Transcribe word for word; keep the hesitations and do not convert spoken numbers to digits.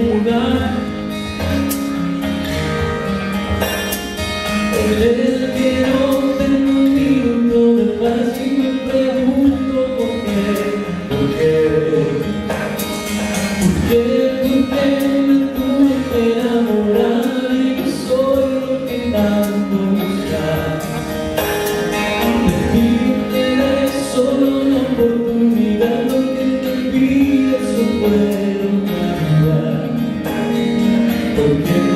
lugar. El que no tengo un minuto de paz y me pregunto por qué, por qué, por qué, por qué me tuve que enamorar y que soy lo que tanto buscar. Pedirte de solo una oportunidad, lo que te pide eso puedo cambiar. Porque